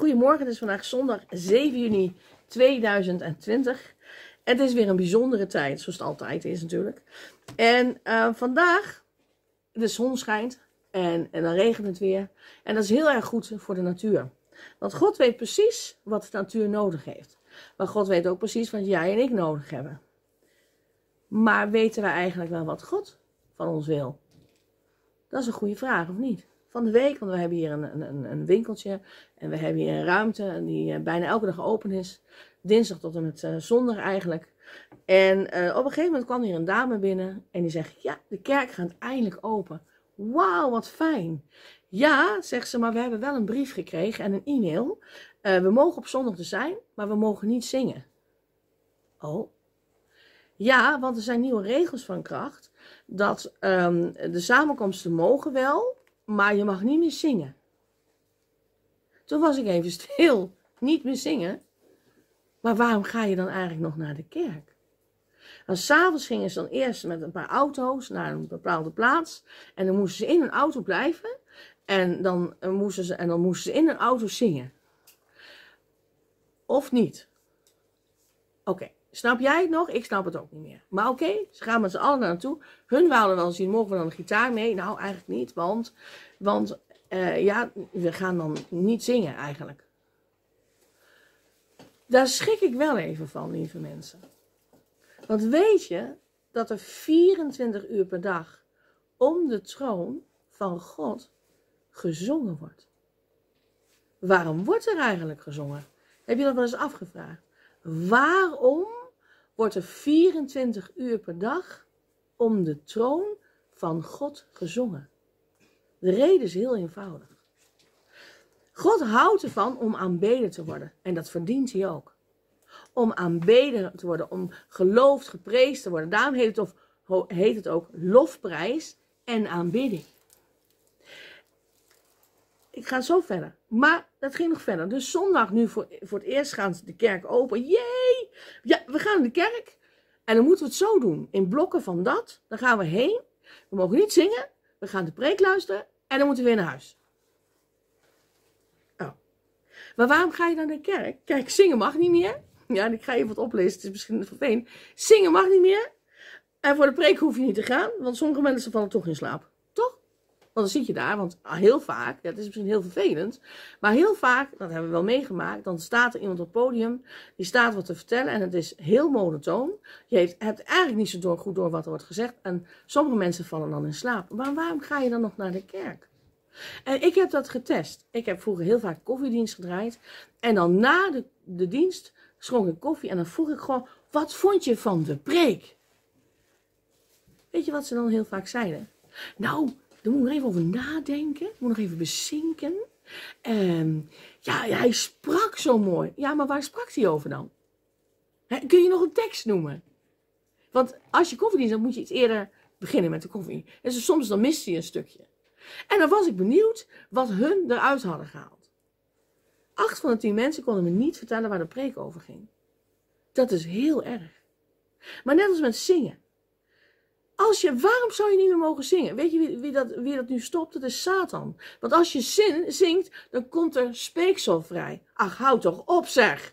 Goedemorgen, het is vandaag zondag 7 juni 2020. Het is weer een bijzondere tijd, zoals het altijd is natuurlijk. En vandaag, de zon schijnt en dan regent het weer. En dat is heel erg goed voor de natuur. Want God weet precies wat de natuur nodig heeft. Maar God weet ook precies wat jij en ik nodig hebben. Maar weten we eigenlijk wel wat God van ons wil? Dat is een goede vraag, of niet? Van de week, want we hebben hier een winkeltje en we hebben hier een ruimte die bijna elke dag open is. Dinsdag tot en met zondag eigenlijk. En op een gegeven moment kwam hier een dame binnen en die zegt, ja, de kerk gaat eindelijk open. Wauw, wat fijn. Ja, zegt ze, maar we hebben wel een brief gekregen en een e-mail. We mogen op zondag er zijn, maar we mogen niet zingen. Oh. Ja, want er zijn nieuwe regels van kracht. Dat de samenkomsten mogen wel, maar je mag niet meer zingen. Toen was ik even stil. Niet meer zingen. Maar waarom ga je dan eigenlijk nog naar de kerk? Want 's avonds gingen ze dan eerst met een paar auto's naar een bepaalde plaats. En dan moesten ze in een auto blijven. En dan moesten ze in een auto zingen. Of niet? Oké. Snap jij het nog? Ik snap het ook niet meer. Maar oké, ze gaan met z'n allen naar naartoe. Hun wouden wel zien, mogen we dan een gitaar mee? Nou, eigenlijk niet, want ja, we gaan dan niet zingen eigenlijk. Daar schrik ik wel even van, lieve mensen. Want weet je dat er 24 uur per dag om de troon van God gezongen wordt? Waarom wordt er eigenlijk gezongen? Heb je dat wel eens afgevraagd? Waarom wordt er 24 uur per dag om de troon van God gezongen? De reden is heel eenvoudig. God houdt ervan om aanbeden te worden. En dat verdient hij ook. Om aanbeden te worden, om geloofd, geprezen te worden. Daarom heet het ook lofprijs en aanbidding. Ik ga zo verder. Maar dat ging nog verder. Dus zondag nu voor het eerst gaan de kerk open. Jee! Ja, we gaan naar de kerk. En dan moeten we het zo doen. In blokken van dat. Dan gaan we heen. We mogen niet zingen. We gaan de preek luisteren. En dan moeten we weer naar huis. Oh. Maar waarom ga je dan naar de kerk? Kijk, zingen mag niet meer. Ja, ik ga even wat oplezen. Het is misschien vervelend. Zingen mag niet meer. En voor de preek hoef je niet te gaan. Want sommige mensen vallen toch in slaap. Toch? Want dan zit je daar, want heel vaak, ja, het is misschien heel vervelend, maar heel vaak, dat hebben we wel meegemaakt, dan staat er iemand op het podium, die staat wat te vertellen en het is heel monotoon. Je hebt eigenlijk niet zo goed door wat er wordt gezegd en sommige mensen vallen dan in slaap. Maar waarom ga je dan nog naar de kerk? En ik heb dat getest. Ik heb vroeger heel vaak koffiedienst gedraaid en dan na de dienst schonk ik koffie en dan vroeg ik gewoon, wat vond je van de preek? Weet je wat ze dan heel vaak zeiden? Nou, daar moet ik nog even over nadenken. Moet nog even bezinken. Ja, hij sprak zo mooi. Ja, maar waar sprak hij over dan? Kun je nog een tekst noemen? Want als je koffiedienst hebt, moet je iets eerder beginnen met de koffie. En soms dan mist hij een stukje. En dan was ik benieuwd wat hun eruit hadden gehaald. 8 van de 10 mensen konden me niet vertellen waar de preek over ging. Dat is heel erg. Maar net als met zingen. Waarom zou je niet meer mogen zingen? Weet je wie dat nu stopt? Dat is Satan. Want als je zingt, dan komt er speeksel vrij. Ach, houd toch op zeg.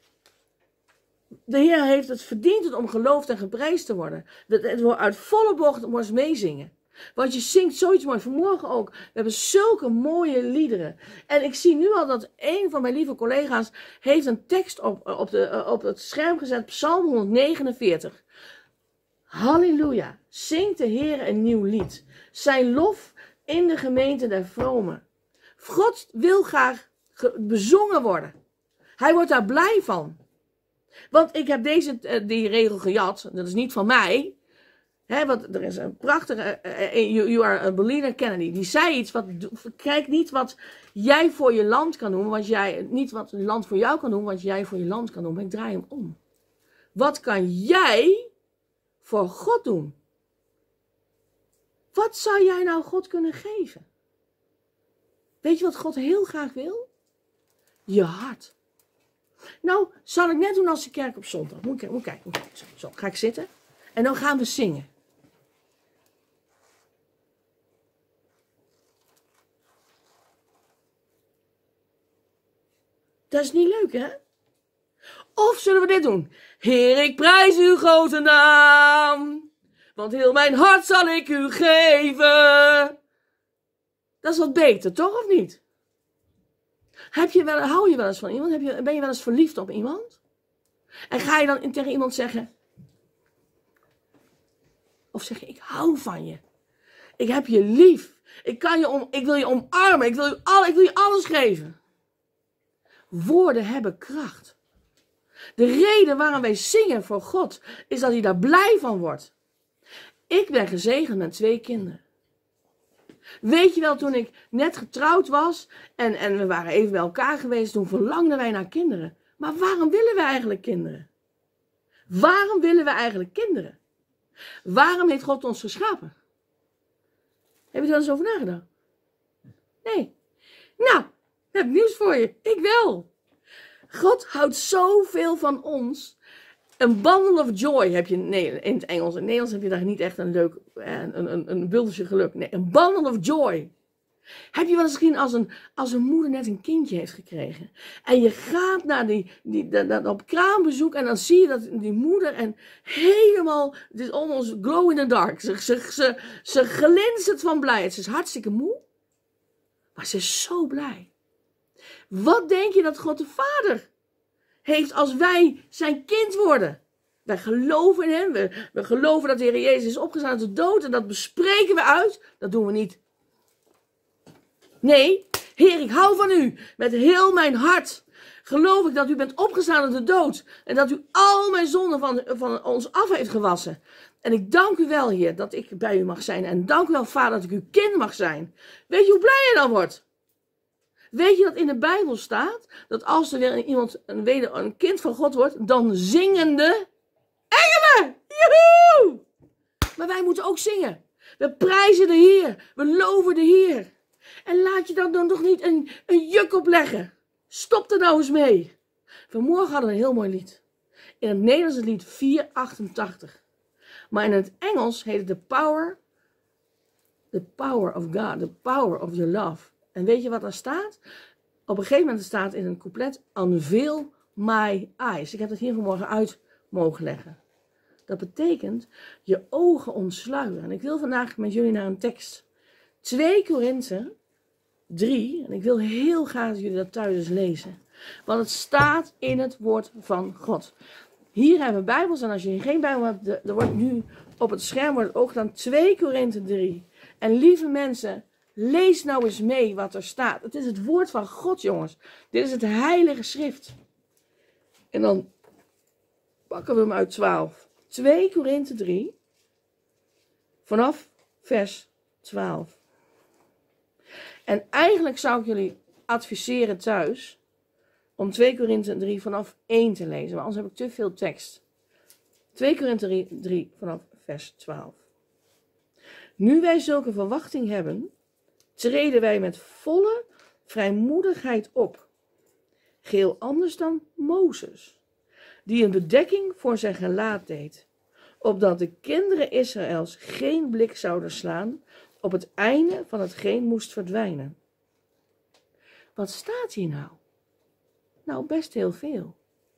De Heer heeft het verdiend om geloofd en geprijsd te worden. Het wordt uit volle bocht wordt meezingen. Want je zingt zoiets mooi. Vanmorgen ook. We hebben zulke mooie liederen. En ik zie nu al dat een van mijn lieve collega's heeft een tekst op het scherm gezet. Psalm 149. Halleluja, zingt de Heer een nieuw lied. Zijn lof in de gemeente der vromen. God wil graag bezongen worden. Hij wordt daar blij van. Want ik heb die regel gejat, dat is niet van mij. Want er is een prachtige, you are a believer Kennedy, die zei iets, kijk niet wat jij voor je land kan doen, niet wat een land voor jou kan doen, wat jij voor je land kan doen. Maar ik draai hem om. Wat kan jij voor God doen? Wat zou jij nou God kunnen geven? Weet je wat God heel graag wil? Je hart. Nou, zal ik net doen als de kerk op zondag. Moet ik kijken. Zo, ga ik zitten. En dan gaan we zingen. Dat is niet leuk, hè? Of zullen we dit doen? Heer, ik prijs uw grote naam, want heel mijn hart zal ik u geven. Dat is wat beter, toch of niet? Hou je wel eens van iemand? Ben je wel eens verliefd op iemand? En ga je dan tegen iemand zeggen... Of zeg je, ik hou van je. Ik heb je lief. Ik wil je omarmen. Ik wil je alles geven. Woorden hebben kracht. De reden waarom wij zingen voor God, is dat hij daar blij van wordt. Ik ben gezegend met 2 kinderen. Weet je wel, toen ik net getrouwd was en we waren even bij elkaar geweest, toen verlangden wij naar kinderen. Maar waarom willen we eigenlijk kinderen? Waarom willen we eigenlijk kinderen? Waarom heeft God ons geschapen? Heb je er eens over nagedacht? Nee. Nou, ik heb nieuws voor je. Ik wel. God houdt zoveel van ons. Een bundle of joy heb je in het Engels. In het Nederlands heb je daar niet echt een leuk, een bultje geluk. Nee, een bundle of joy. Heb je wel eens gezien als een moeder net een kindje heeft gekregen. En je gaat naar op kraambezoek en dan zie je dat die moeder en helemaal, het is almost glow in the dark. Ze glinstert van blijheid. Ze is hartstikke moe, maar ze is zo blij. Wat denk je dat God de Vader heeft als wij zijn kind worden? Wij geloven in hem. We geloven dat de Heer Jezus is opgestaan uit de dood. En dat bespreken we uit. Dat doen we niet. Nee, Heer, ik hou van u. Met heel mijn hart geloof ik dat u bent opgestaan uit de dood. En dat u al mijn zonden van ons af heeft gewassen. En ik dank u wel, Heer, dat ik bij u mag zijn. En dank u wel, Vader, dat ik uw kind mag zijn. Weet je hoe blij je dan wordt? Weet je dat in de Bijbel staat, dat als er weer een kind van God wordt, dan zingen de engelen. Joehoe! Maar wij moeten ook zingen. We prijzen de Heer. We loven de Heer. En laat je dan toch niet een juk opleggen. Stop er nou eens mee. Vanmorgen hadden we een heel mooi lied. In het Nederlands het lied 488. Maar in het Engels heet het the power of God. The power of your love. En weet je wat daar staat? Op een gegeven moment staat in een couplet, unveil my eyes. Ik heb dat hier vanmorgen uit mogen leggen. Dat betekent je ogen ontsluieren. En ik wil vandaag met jullie naar een tekst. 2 Korinthe 3. En ik wil heel graag dat jullie dat thuis eens lezen. Want het staat in het woord van God. Hier hebben we Bijbels. En als je geen Bijbel hebt, er wordt nu op het scherm wordt ook gedaan 2 Korinthe 3. En lieve mensen, lees nou eens mee wat er staat. Het is het woord van God, jongens. Dit is het heilige schrift. En dan pakken we hem uit 12. 2 Korinthe 3. Vanaf vers 12. En eigenlijk zou ik jullie adviseren thuis om 2 Korinthe 3 vanaf 1 te lezen. Maar anders heb ik te veel tekst. 2 Korinthe 3 vanaf vers 12. Nu wij zulke verwachting hebben, treden wij met volle vrijmoedigheid op. Geheel anders dan Mozes, die een bedekking voor zijn gelaat deed, opdat de kinderen Israëls geen blik zouden slaan op het einde van hetgeen moest verdwijnen. Wat staat hier nou? Nou, best heel veel.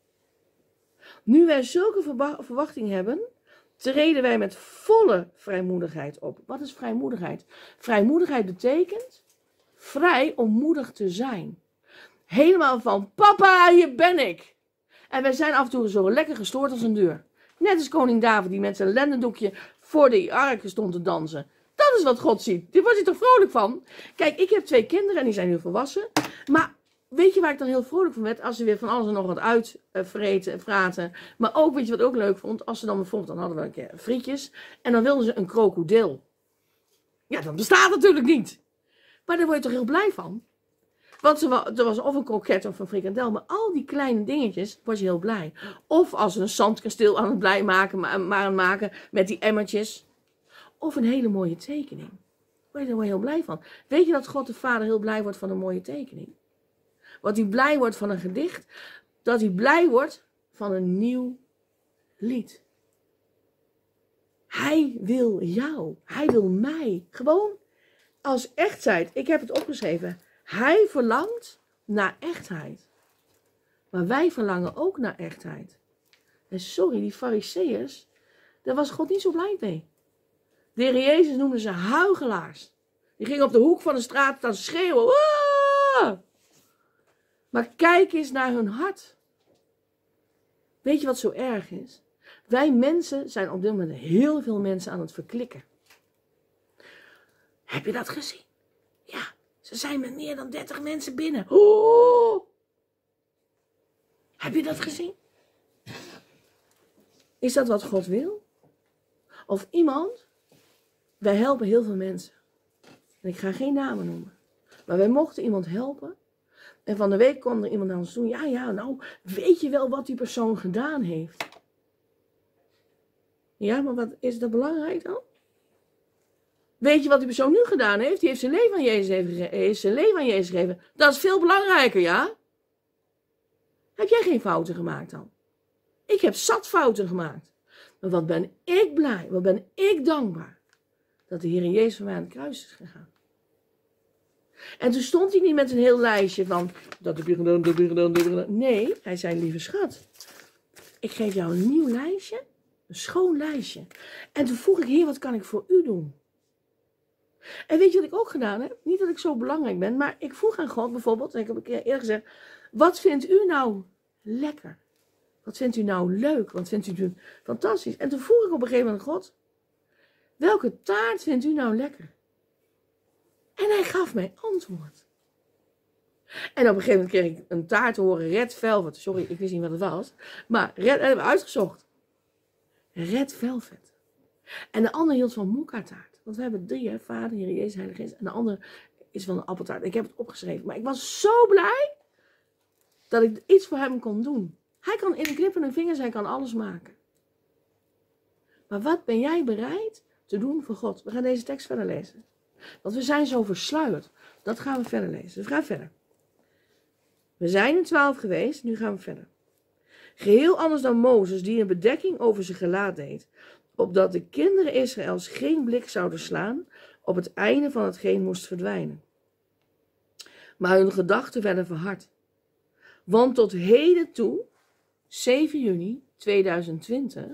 Nu wij zulke verwachting hebben, treden wij met volle vrijmoedigheid op. Wat is vrijmoedigheid? Vrijmoedigheid betekent vrij om moedig te zijn. Helemaal van, papa, hier ben ik. En wij zijn af en toe zo lekker gestoord als een deur. Net als koning David die met zijn lendendoekje voor de ark stond te dansen. Dat is wat God ziet. Daar wordt hij toch vrolijk van? Kijk, ik heb 2 kinderen en die zijn nu volwassen. Maar weet je waar ik dan heel vrolijk van werd? Als ze weer van alles en nog wat uitvreten, praten. Maar ook, weet je wat ik ook leuk vond? Als ze dan bijvoorbeeld, dan hadden we een keer frietjes. En dan wilden ze een krokodil. Ja, dat bestaat natuurlijk niet. Maar daar word je toch heel blij van? Want er was of een kroket of een frikandel. Maar al die kleine dingetjes word je heel blij. Of als ze een zandkasteel aan het blij maken met die emmertjes. Of een hele mooie tekening. Word je er wel heel blij van. Weet je dat God de Vader heel blij wordt van een mooie tekening? Wat hij blij wordt van een gedicht. Dat hij blij wordt van een nieuw lied. Hij wil jou. Hij wil mij. Gewoon als echtheid. Ik heb het opgeschreven. Hij verlangt naar echtheid. Maar wij verlangen ook naar echtheid. En sorry, die Farizeeërs, daar was God niet zo blij mee. De Heer Jezus noemde ze huichelaars. Die gingen op de hoek van de straat dan schreeuwen. Waaah! Maar kijk eens naar hun hart. Weet je wat zo erg is? Wij mensen zijn op dit moment heel veel mensen aan het verklikken. Heb je dat gezien? Ja, ze zijn met meer dan 30 mensen binnen. Oh! Heb je dat gezien? Is dat wat God wil? Of iemand? Wij helpen heel veel mensen. En ik ga geen namen noemen. Maar wij mochten iemand helpen. En van de week kwam er iemand naar ons toe. Ja, nou, weet je wel wat die persoon gedaan heeft? Ja, maar wat is dat belangrijk dan? Weet je wat die persoon nu gedaan heeft? Die heeft zijn leven aan Jezus gegeven. Dat is veel belangrijker, ja? Heb jij geen fouten gemaakt dan? Ik heb zat fouten gemaakt. Maar wat ben ik blij, wat ben ik dankbaar. Dat de Heer Jezus voor mij aan het kruis is gegaan. En toen stond hij niet met een heel lijstje van, dat heb je gedaan, dat heb je gedaan, dat heb je gedaan. Nee, hij zei, lieve schat, ik geef jou een nieuw lijstje, een schoon lijstje. En toen vroeg ik, Heer, wat kan ik voor u doen? En weet je wat ik ook gedaan heb? Niet dat ik zo belangrijk ben, maar ik vroeg aan God bijvoorbeeld, en ik heb eerder gezegd, wat vindt u nou lekker? Wat vindt u nou leuk? Wat vindt u nu fantastisch? En toen vroeg ik op een gegeven moment aan God, welke taart vindt u nou lekker? En hij gaf mij antwoord. En op een gegeven moment kreeg ik een taart te horen, Red Velvet. Sorry, ik wist niet wat het was. Maar hebben we uitgezocht. Red Velvet. En de ander hield van moeka-taart. Want we hebben 3, hè? Vader, Heer Jezus, Heilige Geest. En de andere is van een appeltaart. Ik heb het opgeschreven. Maar ik was zo blij dat ik iets voor hem kon doen. Hij kan in een knip van een vingers, hij kan alles maken. Maar wat ben jij bereid te doen voor God? We gaan deze tekst verder lezen. Want we zijn zo versluierd. Dat gaan we verder lezen. Dus we gaan verder. We zijn in 12 geweest, nu gaan we verder. Geheel anders dan Mozes, die een bedekking over zijn gelaat deed, opdat de kinderen Israëls geen blik zouden slaan op het einde van hetgeen moest verdwijnen. Maar hun gedachten werden verhard. Want tot heden toe, 7 juni 2020,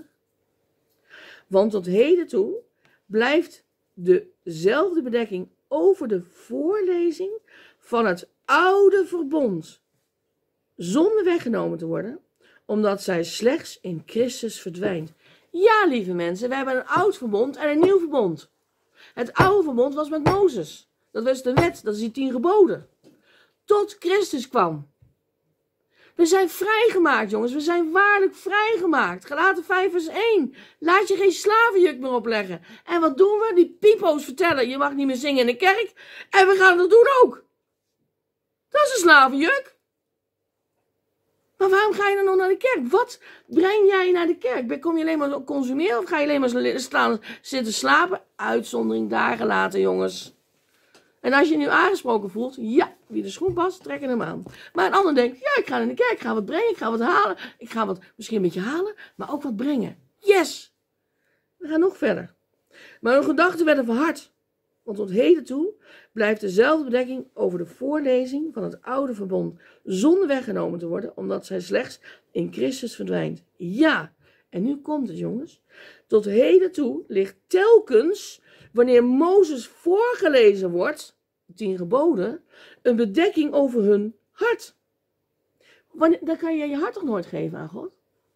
want tot heden toe blijft dezelfde bedekking over de voorlezing van het oude verbond, zonder weggenomen te worden, omdat zij slechts in Christus verdwijnt. Ja, lieve mensen, we hebben een oud verbond en een nieuw verbond. Het oude verbond was met Mozes. Dat was de wet, dat is die 10 geboden. Tot Christus kwam. We zijn vrijgemaakt, jongens. We zijn waarlijk vrijgemaakt. Galaten 5 vers 1. Laat je geen slavenjuk meer opleggen. En wat doen we? Die pipo's vertellen. Je mag niet meer zingen in de kerk. En we gaan dat doen ook. Dat is een slavenjuk. Maar waarom ga je dan nog naar de kerk? Wat breng jij naar de kerk? Kom je alleen maar consumeren of ga je alleen maar zitten slapen? Uitzondering dagen later, jongens. En als je je nu aangesproken voelt, ja, wie de schoen past, trek hem aan. Maar een ander denkt, ja, ik ga naar de kerk, ik ga wat brengen, ik ga wat halen. Ik ga wat, misschien een beetje halen, maar ook wat brengen. Yes! We gaan nog verder. Maar hun gedachten werden verhard. Want tot heden toe blijft dezelfde bedekking over de voorlezing van het oude verbond zonder weggenomen te worden, omdat zij slechts in Christus verdwijnt. Ja, en nu komt het, jongens. Tot heden toe ligt telkens, wanneer Mozes voorgelezen wordt, de 10 geboden, een bedekking over hun hart. Dan kan je je hart toch nooit geven aan God?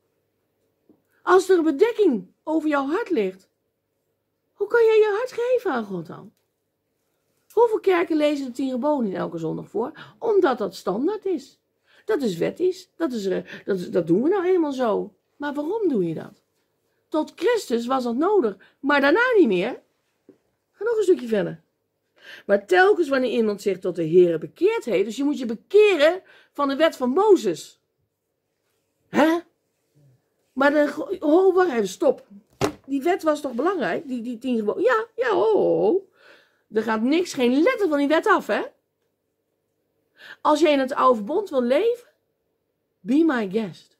Als er een bedekking over jouw hart ligt, hoe kan je je hart geven aan God dan? Hoeveel kerken lezen de 10 geboden niet elke zondag voor? Omdat dat standaard is. Dat is wettisch. Dat doen we nou eenmaal zo. Maar waarom doe je dat? Tot Christus was dat nodig, maar daarna niet meer. Ga nog een stukje verder. Maar telkens wanneer iemand zich tot de Heere bekeerd heeft, dus je moet je bekeren van de wet van Mozes. Hè? Maar wacht even, stop. Die wet was toch belangrijk? Die 10 geboden. Ja, ho. Er gaat niks, geen letter van die wet af, hè? Als jij in het oude verbond wil leven, be my guest.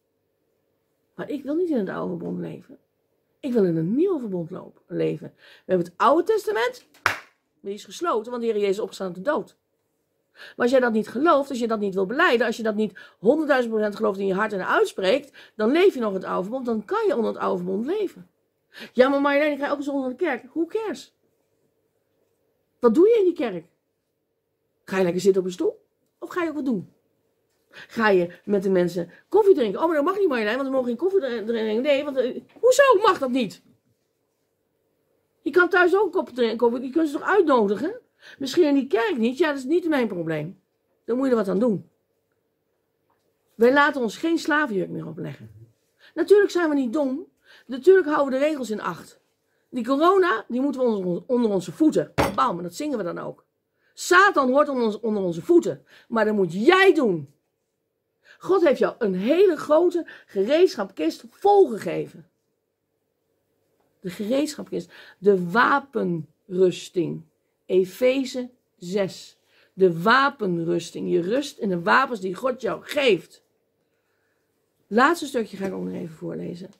Maar ik wil niet in het oude verbond leven. Ik wil in een nieuw verbond leven. We hebben het Oude Testament, die is gesloten, want de Heer Jezus is opgestaan uit de dood. Maar als jij dat niet gelooft, als je dat niet wil belijden, als je dat niet 100.000% gelooft in je hart en uitspreekt, dan leef je nog in het oude verbond, dan kan je onder het oude verbond leven. Ja, maar Marjolein, ik ga elke zondag naar de kerk. Who cares? Wat doe je in die kerk? Ga je lekker zitten op een stoel? Of ga je ook wat doen? Ga je met de mensen koffie drinken? Oh, maar dat mag niet, Marjolein, want we mogen geen koffie drinken. Nee, want hoezo mag dat niet? Je kan thuis ook een kopje drinken, die kunnen ze toch uitnodigen? Misschien in die kerk niet, ja, dat is niet mijn probleem. Dan moet je er wat aan doen. Wij laten ons geen slavenjuk meer opleggen. Natuurlijk zijn we niet dom. Natuurlijk houden we de regels in acht. Die corona, die moeten we onder onze voeten. Bam, en dat zingen we dan ook. Satan hoort onder onze voeten. Maar dat moet jij doen. God heeft jou een hele grote gereedschapkist volgegeven. De gereedschapkist. De wapenrusting. Efeze 6. De wapenrusting. Je rust in de wapens die God jou geeft. Laatste stukje ga ik ook nog even voorlezen.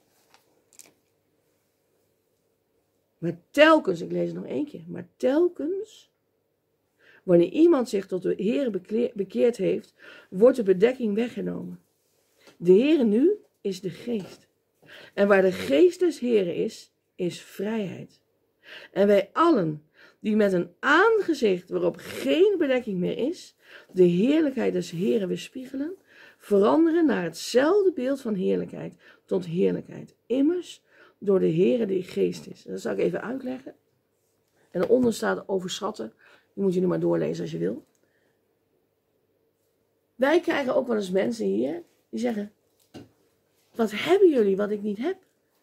Maar telkens, ik lees het nog één keer. Maar telkens, wanneer iemand zich tot de Heer bekeerd heeft, wordt de bedekking weggenomen. De Heer nu is de geest. En waar de geest des Heeren is vrijheid. En wij allen, die met een aangezicht waarop geen bedekking meer is, de heerlijkheid des Heeren weerspiegelen, veranderen naar hetzelfde beeld van heerlijkheid tot heerlijkheid. Immers door de Heere die geest is. Dat zal ik even uitleggen. En daaronder staat overschatten. Die moet je nu maar doorlezen als je wil. Wij krijgen ook wel eens mensen hier die zeggen: wat hebben jullie wat ik niet heb?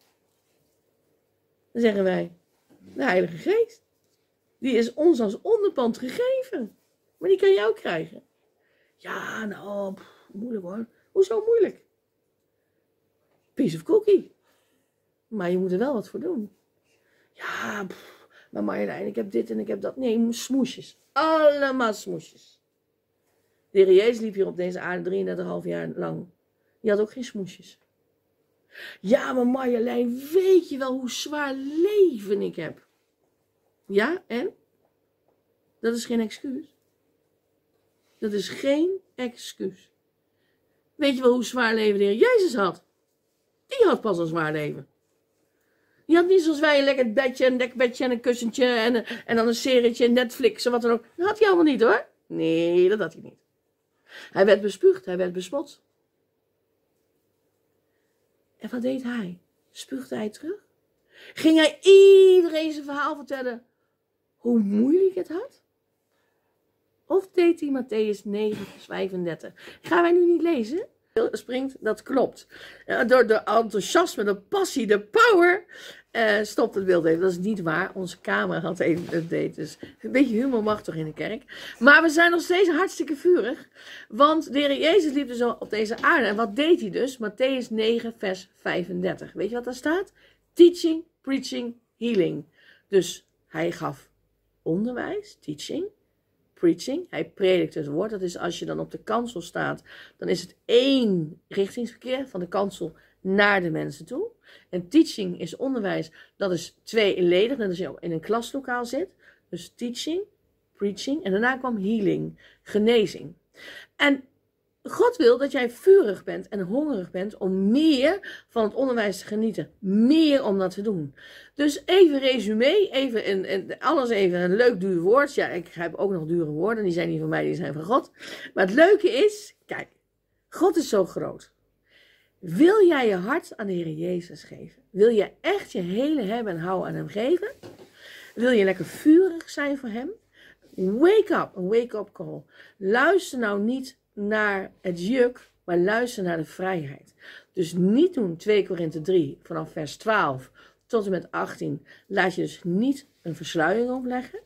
Dan zeggen wij: de Heilige Geest. Die is ons als onderpand gegeven. Maar die kan je ook krijgen. Ja, nou, moeilijk hoor. Hoezo moeilijk? Piece of cookie. Maar je moet er wel wat voor doen. Ja, maar Marjolein, ik heb dit en ik heb dat. Nee, smoesjes. Allemaal smoesjes. De Heer Jezus liep hier op deze aarde 33,5 jaar lang. Die had ook geen smoesjes. Ja, maar Marjolein, weet je wel hoe zwaar leven ik heb? Ja, en? Dat is geen excuus. Dat is geen excuus. Weet je wel hoe zwaar leven de Heer Jezus had? Die had pas een zwaar leven. Die had niet zoals wij een lekker bedje, een dekbedje en een kussentje en dan een serietje, Netflix en wat dan ook. Dat had hij allemaal niet hoor. Nee, dat had hij niet. Hij werd bespuugd, hij werd bespot. En wat deed hij? Spuugde hij terug? Ging hij iedereen zijn verhaal vertellen hoe moeilijk het had? Of deed hij Mattheüs 9, vers 35? Gaan wij nu niet lezen? Springt, dat klopt. Door de enthousiasme, de passie, de power, stopt het beeld even. Dat is niet waar. Onze camera had even een update. Dus een beetje humor mag toch in de kerk. Maar we zijn nog steeds hartstikke vurig. Want de Heer Jezus liep dus op deze aarde. En wat deed hij dus? Mattheüs 9, vers 35. Weet je wat daar staat? Teaching, preaching, healing. Dus hij gaf onderwijs, teaching. Preaching, hij predikt het woord. Dat is als je dan op de kansel staat, dan is het één richtingsverkeer van de kansel naar de mensen toe. En teaching is onderwijs, dat is tweeledig, net als je in een klaslokaal zit. Dus teaching, preaching en daarna kwam healing, genezing. En God wil dat jij vurig bent en hongerig bent om meer van het onderwijs te genieten. Meer om dat te doen. Dus even resume, alles even een leuk duur woord. Ja, ik heb ook nog dure woorden, die zijn niet van mij, die zijn van God. Maar het leuke is, kijk, God is zo groot. Wil jij je hart aan de Heer Jezus geven? Wil je echt je hele hebben en houden aan hem geven? Wil je lekker vurig zijn voor hem? Wake up, een wake-up call. Luister nou niet naar het juk, maar luister naar de vrijheid. Dus niet doen 2 Korinthe 3 vanaf vers 12 tot en met 18. Laat je dus niet een versluiering opleggen.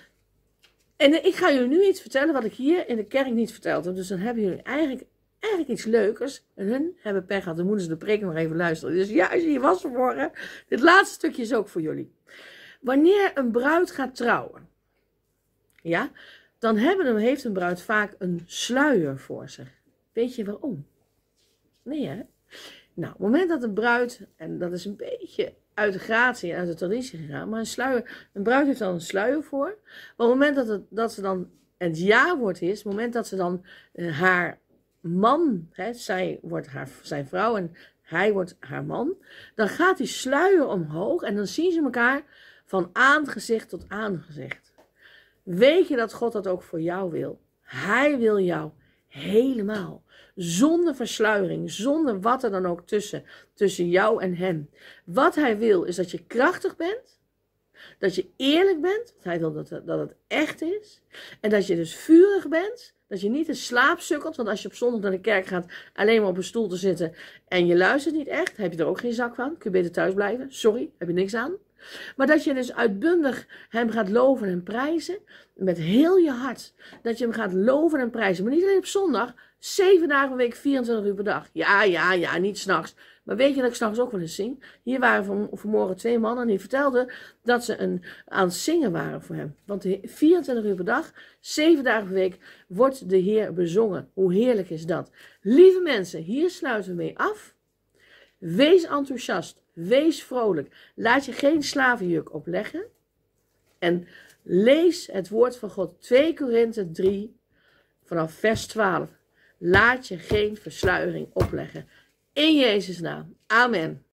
En ik ga jullie nu iets vertellen wat ik hier in de kerk niet verteld heb. Dus dan hebben jullie eigenlijk iets leukers. En hun hebben pech gehad, dan moeten ze de preek nog even luisteren. Dus ja, als je hier was vanmorgen, dit laatste stukje is ook voor jullie. Wanneer een bruid gaat trouwen, ja, dan heeft een bruid vaak een sluier voor zich. Weet je waarom? Nee hè? Nou, op het moment dat een bruid, en dat is een beetje uit de gratie en uit de traditie gegaan, maar een bruid heeft dan een sluier voor. Maar op het moment dat ze dan En het ja-woord is, het moment dat ze dan haar man, zij wordt zijn vrouw en hij wordt haar man, dan gaat die sluier omhoog en dan zien ze elkaar van aangezicht tot aangezicht. Weet je dat God dat ook voor jou wil? Hij wil jou helemaal. Zonder versluiering, zonder wat er dan ook tussen jou en hem. Wat hij wil is dat je krachtig bent. Dat je eerlijk bent. Hij wil dat het echt is. En dat je dus vurig bent. Dat je niet in slaap sukkelt. Want als je op zondag naar de kerk gaat alleen maar op een stoel te zitten. En je luistert niet echt. Heb je er ook geen zak van. Kun je beter thuis blijven. Sorry, heb je niks aan. Maar dat je dus uitbundig hem gaat loven en prijzen. Met heel je hart. Dat je hem gaat loven en prijzen. Maar niet alleen op zondag. 7 dagen per week, 24 uur per dag. Ja, niet 's nachts. Maar weet je dat ik 's nachts ook wel eens zing? Hier waren vanmorgen 2 mannen en die vertelden dat ze aan het zingen waren voor hem. Want 24 uur per dag, 7 dagen per week, wordt de Heer bezongen. Hoe heerlijk is dat? Lieve mensen, hier sluiten we mee af. Wees enthousiast. Wees vrolijk. Laat je geen slavenjuk opleggen. En lees het woord van God. 2 Korinthe 3 vanaf vers 12. Laat je geen versluiering opleggen. In Jezus' naam. Amen.